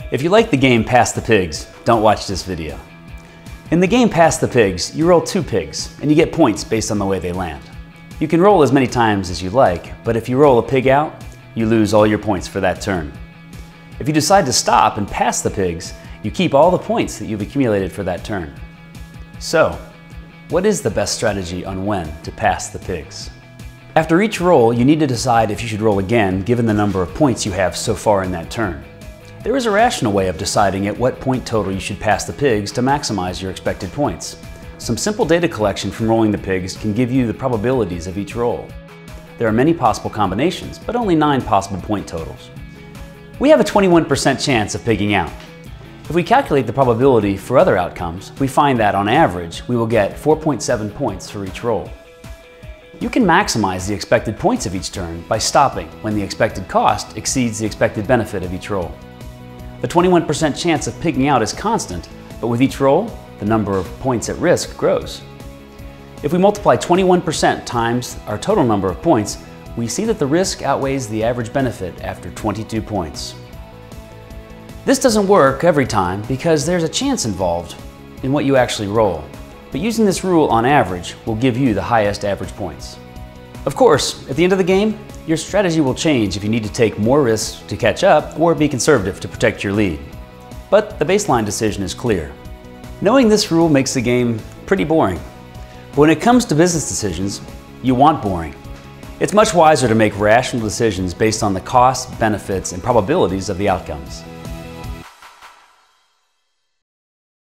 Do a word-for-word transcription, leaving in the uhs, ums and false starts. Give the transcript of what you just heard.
If you like the game Pass the Pigs, don't watch this video. In the game Pass the Pigs, you roll two pigs, and you get points based on the way they land. You can roll as many times as you like, but if you roll a pig out, you lose all your points for that turn. If you decide to stop and pass the pigs, you keep all the points that you've accumulated for that turn. So, what is the best strategy on when to pass the pigs? After each roll, you need to decide if you should roll again given the number of points you have so far in that turn. There is a rational way of deciding at what point total you should pass the pigs to maximize your expected points. Some simple data collection from rolling the pigs can give you the probabilities of each roll. There are many possible combinations, but only nine possible point totals. We have a twenty-one percent chance of pigging out. If we calculate the probability for other outcomes, we find that on average, we will get four point seven points for each roll. You can maximize the expected points of each turn by stopping when the expected cost exceeds the expected benefit of each roll. The twenty-one percent chance of pigging out is constant, but with each roll, the number of points at risk grows. If we multiply twenty-one percent times our total number of points, we see that the risk outweighs the average benefit after twenty-two points. This doesn't work every time because there's a chance involved in what you actually roll, but using this rule on average will give you the highest average points. Of course, at the end of the game, your strategy will change if you need to take more risks to catch up or be conservative to protect your lead. But the baseline decision is clear. Knowing this rule makes the game pretty boring. But when it comes to business decisions, you want boring. It's much wiser to make rational decisions based on the costs, benefits, and probabilities of the outcomes.